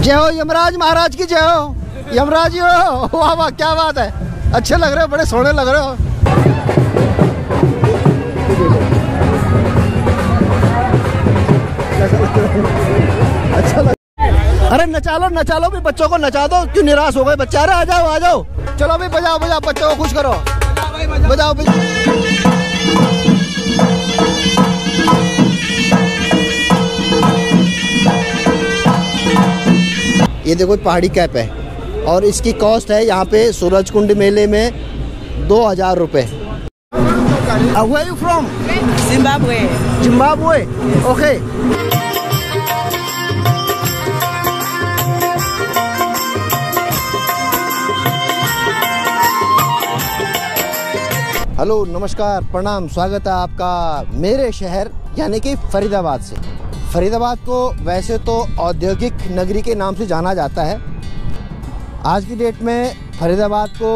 जय हो यमराज महाराज की जय हो। यमराज जी हो, वाह वाह क्या बात है, अच्छे लग रहे हो, बड़े सोने लग रहे हो। अच्छा लग। अरे नचा लो भी, बच्चों को नचा दो, क्यों निराश हो गए बच्चे। अरे आ जाओ, चलो भी बजाओ बच्चों को खुश करो, बजाओ। ये देखो पहाड़ी कैप है और इसकी कॉस्ट है यहाँ पे सूरजकुंड मेले में 2000 रुपये। Where are you from? Zimbabwe. Zimbabwe? Okay. Hello नमस्कार प्रणाम, स्वागत है आपका मेरे शहर यानी कि फरीदाबाद से। फरीदाबाद को वैसे तो औद्योगिक नगरी के नाम से जाना जाता है। आज की डेट में फरीदाबाद को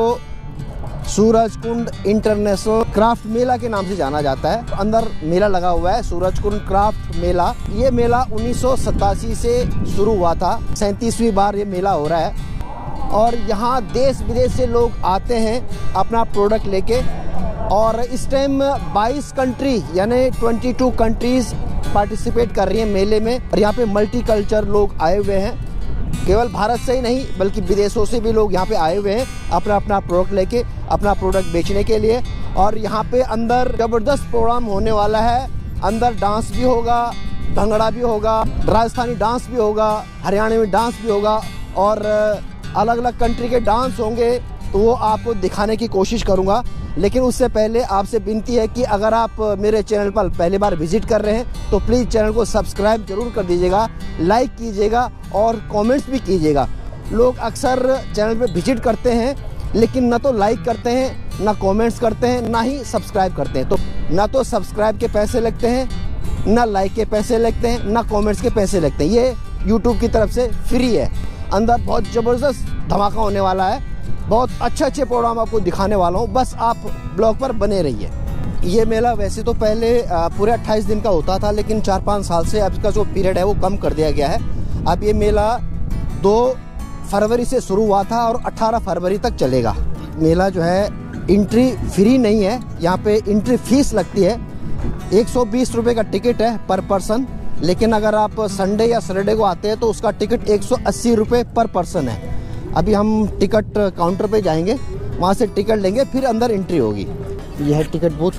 सूरजकुंड इंटरनेशनल क्राफ्ट मेला के नाम से जाना जाता है। अंदर मेला लगा हुआ है सूरजकुंड क्राफ्ट मेला। ये मेला 1987 से शुरू हुआ था, 37वीं बार ये मेला हो रहा है और यहाँ देश विदेश से लोग आते हैं अपना प्रोडक्ट लेके। और इस टाइम 22 कंट्री यानी 22 कंट्रीज पार्टिसिपेट कर रही हैं मेले में। और यहाँ पे मल्टी कल्चर लोग आए हुए हैं, केवल भारत से ही नहीं बल्कि विदेशों से भी लोग यहाँ पे आए हुए हैं अपना प्रोडक्ट लेके, अपना प्रोडक्ट बेचने के लिए। और यहाँ पे अंदर जबरदस्त प्रोग्राम होने वाला है। अंदर डांस भी होगा, भंगड़ा भी होगा, राजस्थानी डांस भी होगा, हरियाणवी डांस भी होगा और अलग अलग कंट्री के डांस होंगे, तो वो आपको दिखाने की कोशिश करूँगा। लेकिन उससे पहले आपसे विनती है कि अगर आप मेरे चैनल पर पहली बार विजिट कर रहे हैं तो प्लीज़ चैनल को सब्सक्राइब जरूर कर दीजिएगा, लाइक कीजिएगा और कमेंट्स भी कीजिएगा। लोग अक्सर चैनल पे विजिट करते हैं लेकिन न तो लाइक करते हैं, ना कमेंट्स करते हैं, ना ही सब्सक्राइब करते हैं। तो ना तो सब्सक्राइब के पैसे लगते हैं, ना लाइक के पैसे लगते हैं, ना कॉमेंट्स के पैसे लगते हैं। ये यूट्यूब की तरफ से फ्री है। अंदर बहुत ज़बरदस्त धमाका होने वाला है, बहुत अच्छे प्रोग्राम आपको दिखाने वाला हूँ, बस आप ब्लॉग पर बने रहिए। ये मेला वैसे तो पहले पूरे 28 दिन का होता था, लेकिन 4-5 साल से अब इसका जो पीरियड है वो कम कर दिया गया है। अब ये मेला 2 फरवरी से शुरू हुआ था और 18 फरवरी तक चलेगा। मेला जो है एंट्री फ्री नहीं है, यहाँ पे एंट्री फीस लगती है। 120 रुपये का टिकट है पर पर्सन, लेकिन अगर आप संडे या सैटरडे को आते हैं तो उसका टिकट 180 रुपये पर पर्सन है। अभी हम टिकट काउंटर पे जाएंगे, वहाँ से टिकट लेंगे, फिर अंदर एंट्री होगी। यह है टिकट बूथ।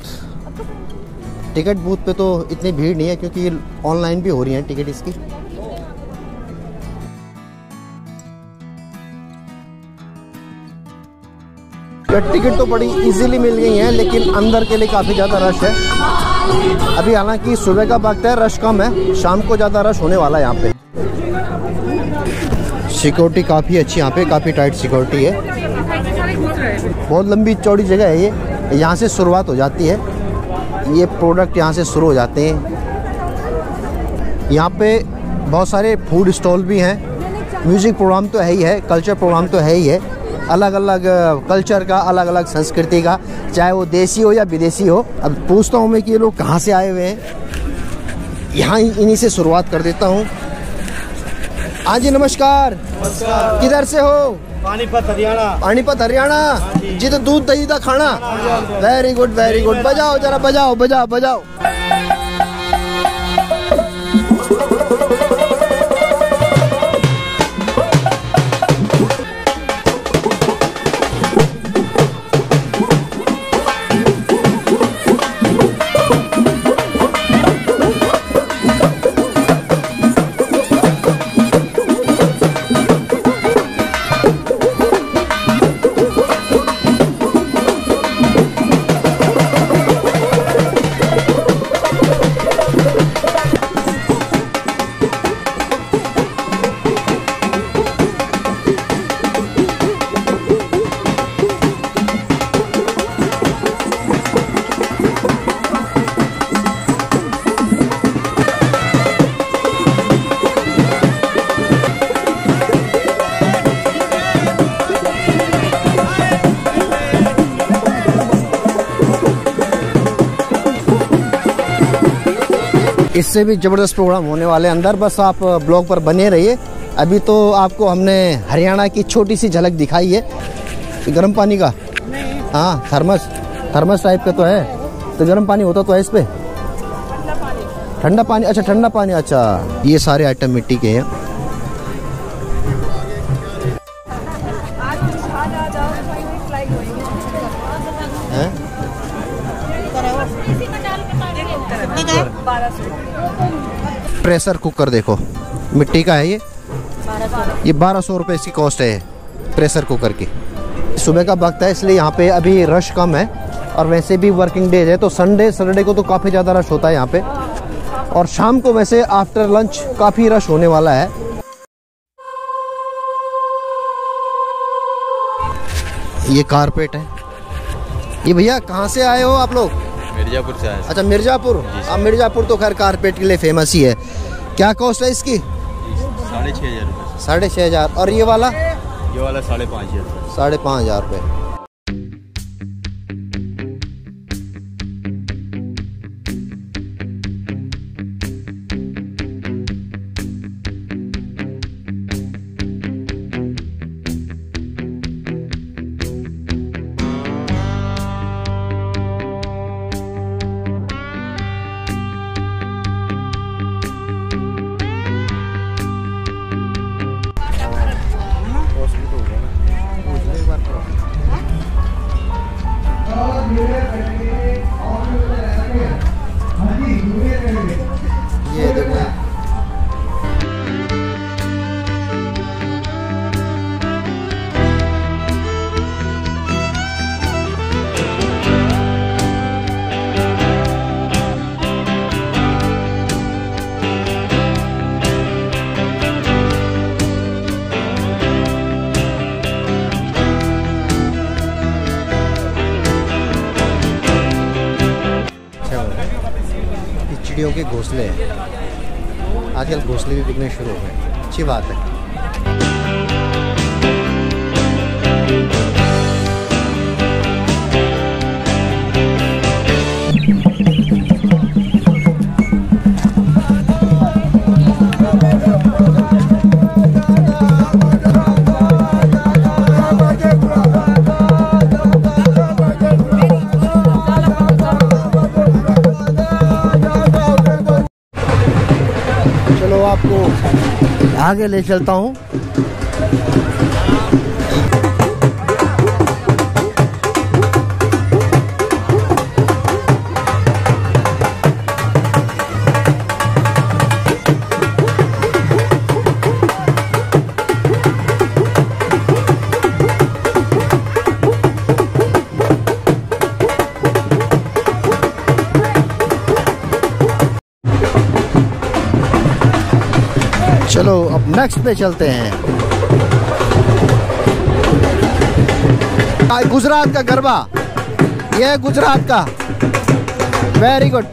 टिकट बूथ पे तो इतनी भीड़ नहीं है क्योंकि ऑनलाइन भी हो रही है टिकट इसकी। टिकट तो बड़ी इजीली मिल गई है, लेकिन अंदर के लिए काफ़ी ज़्यादा रश है। अभी हालांकि सुबह का वक्त है, रश कम है, शाम को ज़्यादा रश होने वाला है यहाँ पे। सिक्योरिटी काफ़ी अच्छी यहाँ पे, काफ़ी टाइट सिक्योरिटी है। बहुत लंबी चौड़ी जगह है ये, यहाँ से शुरुआत हो जाती है, ये प्रोडक्ट यहाँ से शुरू हो जाते हैं। यहाँ पे बहुत सारे फूड स्टॉल भी हैं। म्यूज़िक प्रोग्राम तो है ही है, कल्चर प्रोग्राम तो है ही है, अलग अलग कल्चर का, अलग अलग संस्कृति का, चाहे वो देसी हो या विदेशी हो। अब पूछता हूँ मैं कि ये लोग कहाँ से आए हुए हैं, यहाँ इन्हीं से शुरुआत कर देता हूँ। हाँ जी नमस्कार। किधर से हो? पानीपत हरियाणा। पानीपत हरियाणा जी, तो दूध दही का खाना। Very good very good. बजाओ जरा, बजाओ बजाओ बजाओ। इससे भी ज़बरदस्त प्रोग्राम होने वाले अंदर, बस आप ब्लॉग पर बने रहिए अभी तो आपको हमने हरियाणा की छोटी सी झलक दिखाई है। गर्म पानी का हाँ, थर्मस टाइप का तो है। तो गर्म पानी होता तो है इस पे? ठंडा पानी। अच्छा ठंडा पानी। अच्छा ये सारे आइटम मिट्टी के हैं। प्रेशर कुकर देखो, मिट्टी का है ये 1200 रुपये इसकी कॉस्ट है प्रेशर कुकर की। सुबह का वक्त है इसलिए यहाँ पे अभी रश कम है, और वैसे भी वर्किंग डेज है तो सैटरडे को तो काफ़ी ज़्यादा रश होता है यहाँ पे। और शाम को वैसे आफ्टर लंच काफ़ी रश होने वाला है। ये कारपेट है। ये भैया कहाँ से आए हो आप लोग? मिर्जापुर से आए। अच्छा मिर्जापुर। अब मिर्जापुर तो खैर कारपेट के लिए फेमस ही है। क्या कॉस्ट है इसकी? 6,500 रुपये। 6,500। और ये वाला? ये वाला 5,500। 5,500 रुपये। ये देखो चिड़ियों के घोंसले हैं। आजकल घोंसले भी बिकने शुरू हो गए, अच्छी बात है। आपको आगे ले चलता हूँ। चलो अब नेक्स्ट पे चलते हैं। गुजरात का गरबा, ये है गुजरात का। Very good.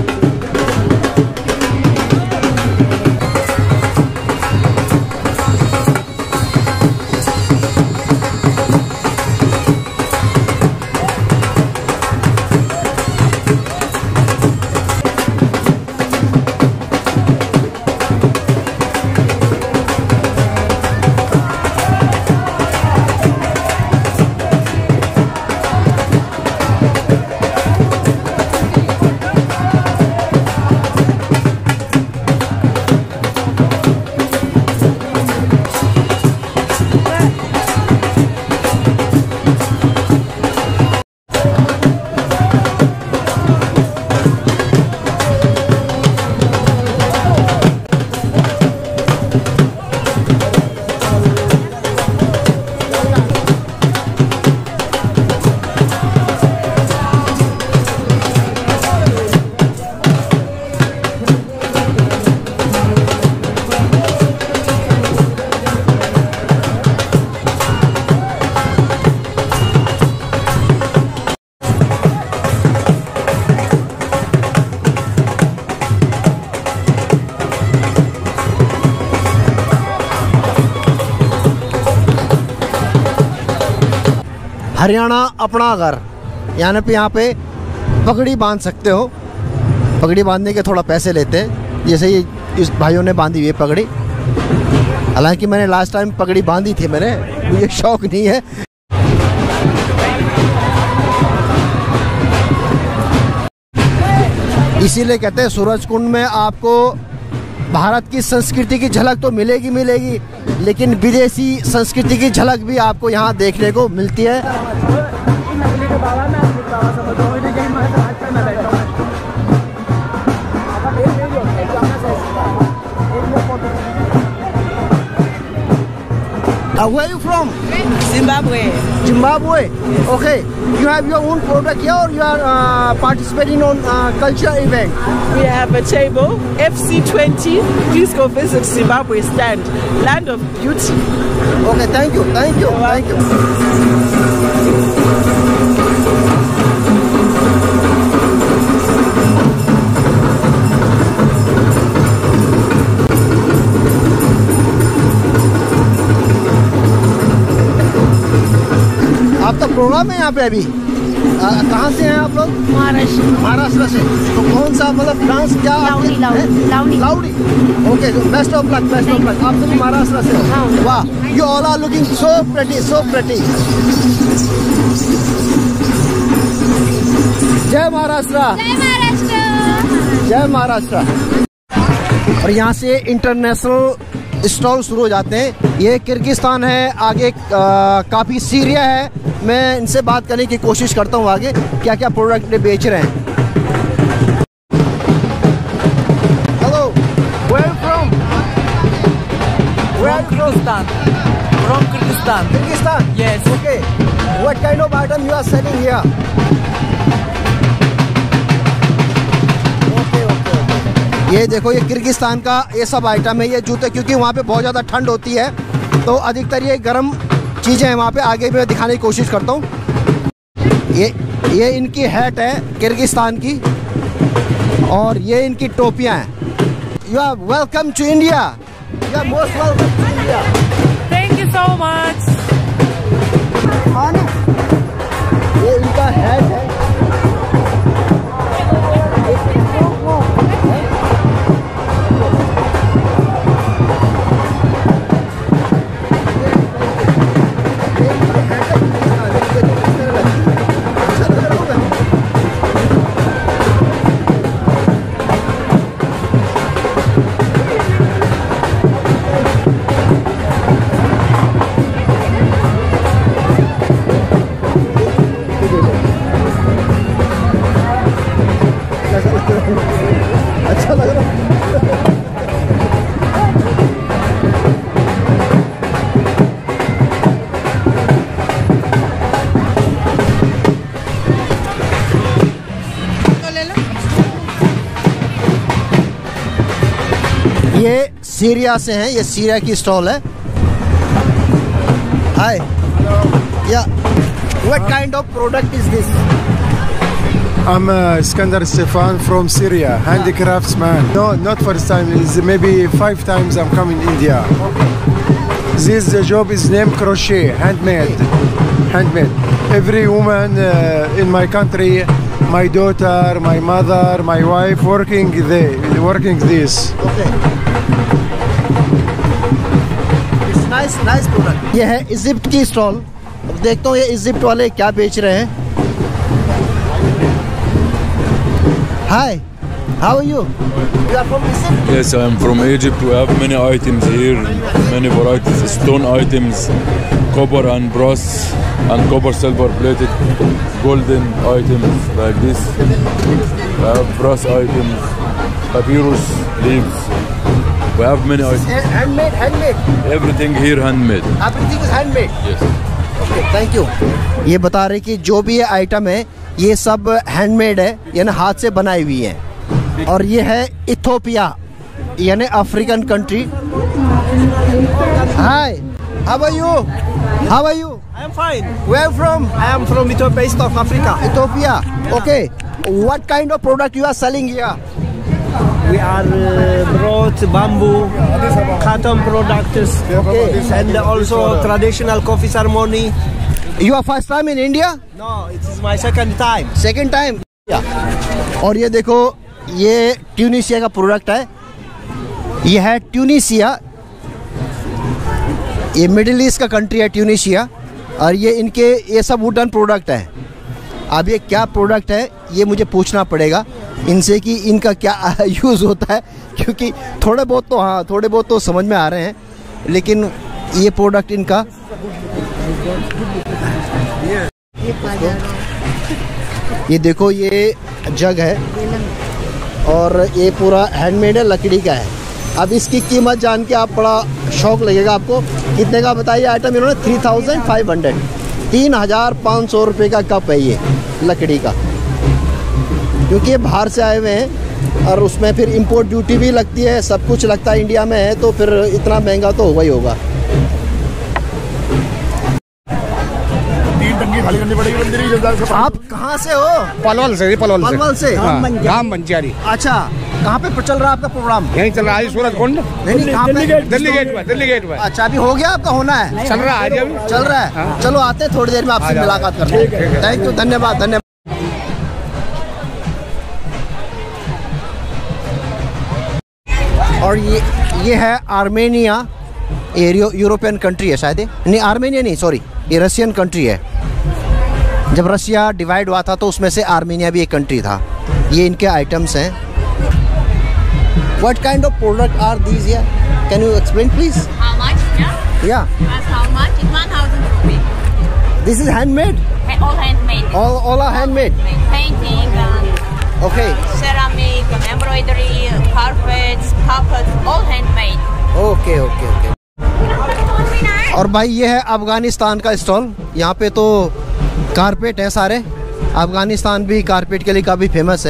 हरियाणा अपना घर, यानी पे यहाँ पे पगड़ी बांध सकते हो। पगड़ी बांधने के थोड़ा पैसे लेते हैं, जैसे ये इस भाइयों ने बांधी हुई है पगड़ी। हालांकि मैंने लास्ट टाइम पगड़ी बांधी थी, मुझे शौक नहीं है। इसीलिए कहते हैं सूरजकुंड में आपको भारत की संस्कृति की झलक तो मिलेगी, लेकिन विदेशी संस्कृति की झलक भी आपको यहाँ देखने को मिलती है। Where are you from? Zimbabwe. Zimbabwe. Okay. You have your own product here, or you are participating on cultural event? We have a table, FC20. Please go visit Zimbabwe stand, land of beauty. Okay. Thank you. आपका programme है यहाँ पे अभी? कहाँ से हैं आप लोग? महाराष्ट्र से। तो कौन सा मतलब डांस क्या? Loudly. Okay, best of luck. आप सभी महाराष्ट्र से हो? वाह, you all are looking so pretty. जय महाराष्ट्र। और यहाँ से इंटरनेशनल स्टॉल शुरू हो जाते हैं। ये किर्गिस्तान है, आगे काफ़ी सीरिया है। मैं इनसे बात करने की कोशिश करता हूँ आगे क्या क्या प्रोडक्ट बेच रहे हैं। Hello, where from? From Kyrgyzstan. Yes. Okay. What kind of item you are selling here? ये देखो, ये किर्गिस्तान का ये सब आइटम है। ये जूते, क्योंकि वहाँ पे बहुत ज़्यादा ठंड होती है तो अधिकतर ये गर्म चीज़ें हैं वहाँ पे। आगे भी मैं दिखाने की कोशिश करता हूँ। ये इनकी हैट है किर्गिस्तान की, और ये इनकी टोपियाँ हैं। You are welcome to India. You are most welcome to India. Thank you so much. ये इनका हैट है। अच्छा लग रहा है। ये सीरिया से हैं, ये सीरिया की स्टॉल है। Hi, yeah what kind of product is this? I'm Iskandar Stefan from Syria, handicraftsman. No, not first time. It's maybe 5 times I'm coming India. This job is named crochet, handmade. Every woman in my country, my daughter, my mother, my wife, working this. Okay. It's nice product. ये है Egypt की stall. अब देखता हूँ ये Egypt वाले क्या बेच रहे हैं। Hi, how are you? You are from Egypt? Yes, I am from Egypt. We have many items here, many varieties, stone items, copper and brass, and copper silver plated, golden items like this. We have brass items, papyrus leaves. We have many items. Handmade. Everything here handmade. Everything is handmade. Yes. Okay, thank you. ये बता रहे कि जो भी ये item है ये सब हैंडमेड है, यानी हाथ से बनाई हुई है। और ये है इथियोपिया, यानी African country. Hi, how are you? I am fine. Where from? I am from Ethiopia, East of Africa. Ethiopia. Okay. What kind of product you are selling here? We are brought bamboo, cotton products, and also traditional coffee ceremony. You are first time in India? No, it is my second time. Second time? और ये देखो, ये Tunisia का product है। ये है Tunisia, ये Middle East का कंट्री है ट्यूनिशिया, और ये सब वुडन प्रोडक्ट है। अब ये क्या प्रोडक्ट है ये मुझे पूछना पड़ेगा इनसे कि इनका क्या यूज़ होता है, क्योंकि थोड़े बहुत तो समझ में आ रहे हैं, लेकिन ये प्रोडक्ट इनका ये देखो, ये जग है और ये पूरा हैंडमेड है, लकड़ी का है। अब इसकी कीमत जान के आप बड़ा शौक लगेगा आपको। कितने का बताइए आइटम इन्होंने? 3500, 3500 रुपये का कप है ये लकड़ी का, क्योंकि ये बाहर से आए हुए हैं और उसमें फिर इंपोर्ट ड्यूटी भी लगती है, सब कुछ लगता है इंडिया में है, तो फिर इतना महंगा तो होगा ही होगा। खाली करनी पड़ेगी। आप कहाँ से हो? पलवल से। पलवल से। राम बंजारी। अच्छा, कहाँ पे चल रहा है आपका प्रोग्राम? यहीं चल रहा है सूरजकुंड। नहीं, कहाँ पे? दिल्ली गेट पर। अच्छा, अभी हो गया आपका? होना है? चल रहा है अभी। चल रहा है। चलो आते हैं, थोड़ी देर में आपसे मुलाकात करते हैं। थैंक यू, धन्यवाद। और ये है आर्मेनिया, यूरोपियन कंट्री है शायद। नहीं, आर्मेनिया नहीं, सॉरी, ये रशियन कंट्री है। जब रशिया डिवाइड हुआ था तो उसमें से आर्मेनिया भी एक कंट्री था। ये इनके आइटम्स हैं। What kind of product are these here? Can you explain please? How much? Yeah. That's how much? It's 1,000 rupees. This is handmade? All handmade. All are handmade? Painting, Okay. ceramic, embroidery, carpets, puppets, all handmade. Okay. और भाई ये है अफगानिस्तान का stall. यहाँ पे तो carpet है सारे। अफगानिस्तान भी कारपेट के लिए काफ़ी फेमस है।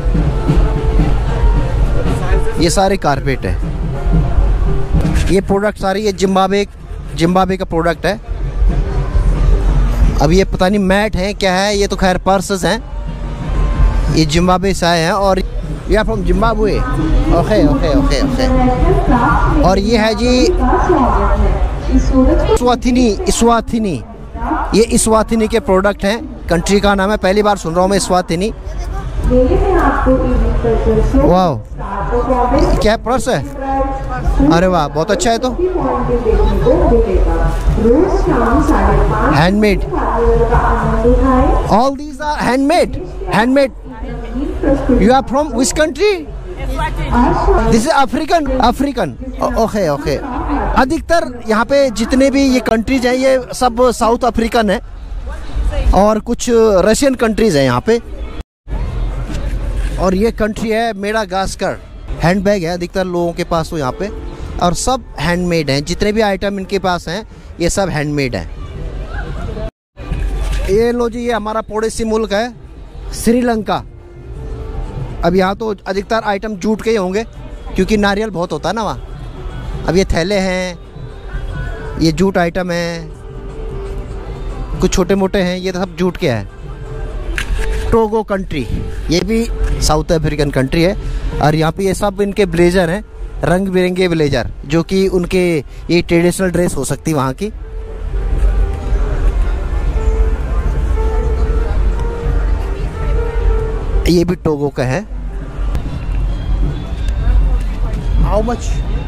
ये सारे कारपेट है। ये प्रोडक्ट सारे ये जिम्बाब्वे का प्रोडक्ट है। अब ये पता नहीं मैट है क्या है, ये तो खैर पर्सेस हैं। ये जिम्बाब्वे से आए हैं और ये फ्रॉम जिम्बाब्वे। ओके। और ये है जी इस्वातिनी। ये इस्वातिनी के प्रोडक्ट हैं। कंट्री का नाम है, पहली बार सुन रहा हूँ मैं इस्वातिनी। वाह, क्या पर्स है? अरे वाह, बहुत अच्छा है। तो handmade, all these are handmade. You are from which country? This is African. Okay. अधिकतर यहाँ पे जितने भी ये कंट्रीज हैं ये सब साउथ अफ्रीकन है और कुछ रशियन कंट्रीज हैं यहाँ पे। और ये कंट्री है मेडागास्कर। हैंडबैग है अधिकतर लोगों के पास तो यहाँ पे, और सब हैंडमेड हैं। जितने भी आइटम इनके पास हैं ये सब हैंडमेड हैं। ये लो जी, ये हमारा पड़ोसी मुल्क है श्रीलंका। अब यहाँ तो अधिकतर आइटम जूट के ही होंगे क्योंकि नारियल बहुत होता है ना वहाँ। अब ये थैले हैं, ये जूट आइटम हैं, कुछ छोटे मोटे हैं, ये तो सब जूट के हैं। टोगो कंट्री, ये भी साउथ अफ्रीकन कंट्री है। और यहाँ पे ये सब इनके ब्लेजर हैं, रंग बिरंगे ब्लेजर, जो कि उनके ये ट्रेडिशनल ड्रेस हो सकती है वहाँ की। ये भी टोगो का है। How much?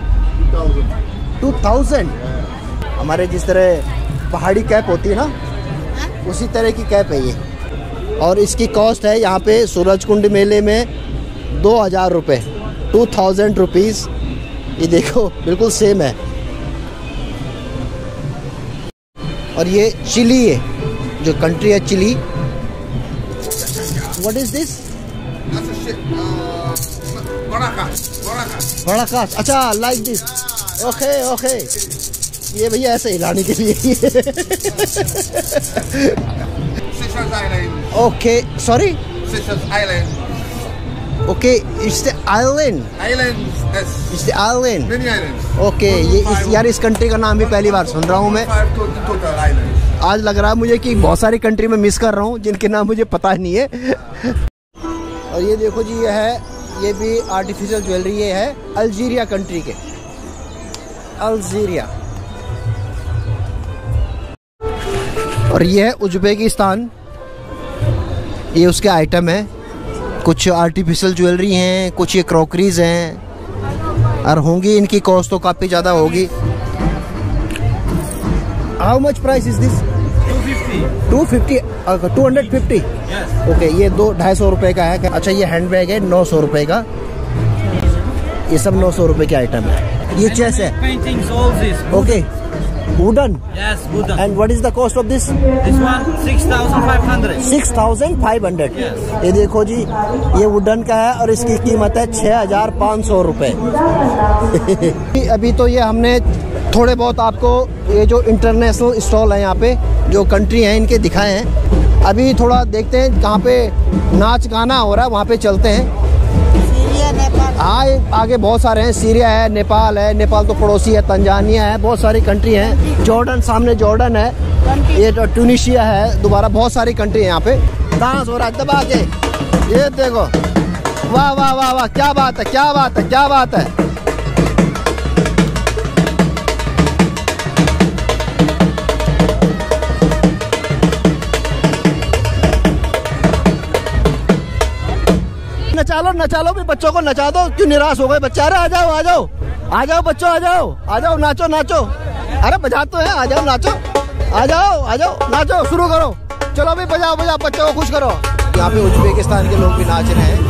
2000। हमारे जिस तरह पहाड़ी कैप होती है ना, उसी तरह की कैप है ये। और इसकी कॉस्ट है यहाँ पे सूरजकुंड मेले में 2000 रुपये, 2000 रुपीज़। ये देखो बिल्कुल सेम है। और ये चिली है, जो कंट्री है चिली। What is this? बड़ा काश। अच्छा, लाइक दिस। ओके। ये भैया ऐसे हिलाने के लिए। Okay, sorry. Okay, it's the island. It's the island. Okay, ये इस कंट्री का नाम भी पहली बार सुन रहा हूँ मैं। आज लग रहा है मुझे कि बहुत सारी कंट्री में मिस कर रहा हूँ जिनके नाम मुझे पता नहीं है। और ये देखो जी, ये भी आर्टिफिशियल ज्वेलरी। ये है अल्जीरिया कंट्री के, अल्जीरिया। और ये है उज्बेकिस्तान। ये उसके आइटम है, कुछ आर्टिफिशियल ज्वेलरी हैं, कुछ ये क्रॉकरीज हैं, और होंगी इनकी कॉस्ट तो काफ़ी ज़्यादा होगी। How much price is this? 250. 250. Okay, ये 250 रुपए का है। अच्छा, ये हैंड बैग है 900 रुपए का। ये सब 900 रुपए के आइटम है। ये चेस है। Okay, wooden. Yes, wooden. And what is the cost of this? This one 6,500. 6,500. ये देखो जी, ये वुडन का है और इसकी कीमत है 6,500 रुपए। अभी तो ये हमने थोड़े बहुत आपको ये जो इंटरनेशनल स्टॉल है यहाँ पे जो कंट्री हैं इनके दिखाए हैं। अभी थोड़ा देखते हैं कहाँ पे नाच गाना हो रहा है, वहाँ पे चलते हैं। हाँ, आगे बहुत सारे हैं। सीरिया है, नेपाल है, नेपाल तो पड़ोसी है, तंजानिया है, बहुत सारी कंट्री हैं। जॉर्डन, सामने जॉर्डन है, ये तो ट्यूनीशिया है। दोबारा बहुत सारी कंट्री है यहाँ पे। डांस हो रहा है दबा के, ये देखो। वाह वाह वाह वाह, क्या बात है, क्या बात है, क्या बात है। नचा लो भी, बच्चों को नचा दो। क्यों निराश हो गए बच्चे? अरे आ जाओ, आ जाओ, आ जाओ बच्चों, आ जाओ, आ जाओ, नाचो नाचो। अरे बजा तो है, आ जाओ नाचो, आ जाओ, आ जाओ, नाचो, शुरू करो। चलो भी बजाओ बजाओ, बच्चों को खुश करो। यहाँ पे उज्बेकिस्तान के लोग भी नाच रहे हैं।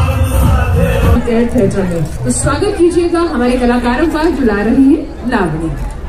तो स्वागत कीजिएगा हमारे कलाकारों का, जो ला रही है लावणी।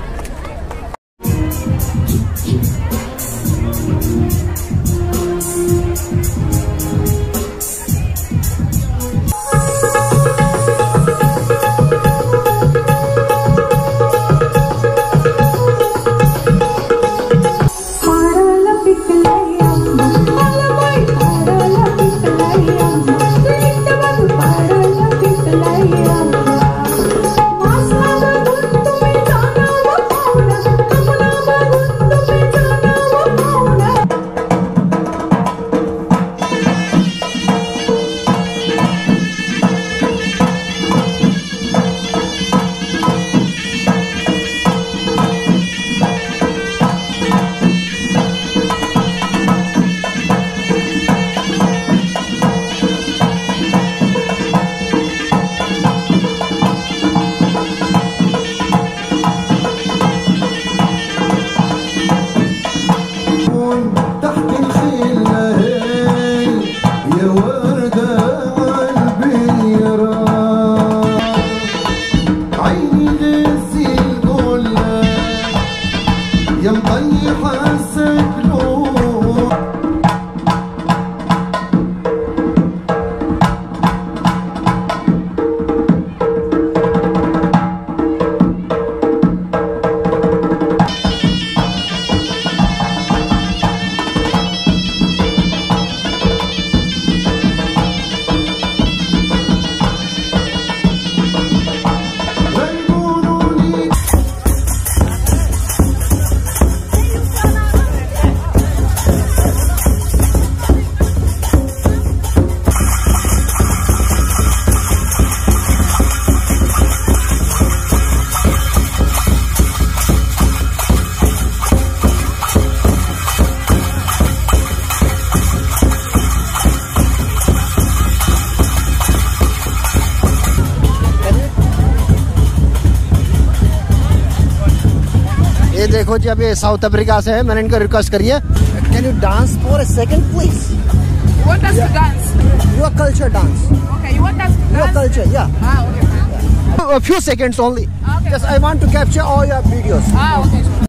देखो जी, अभी साउथ अफ्रीका से है। मैंने इनको रिक्वेस्ट करी है, can you dance for a second please? What does to dance? Your culture dance. Okay, you want us to dance? Your culture, yeah. Ah, okay. A few seconds only. Okay. Just I want to capture all your videos. Ah, okay.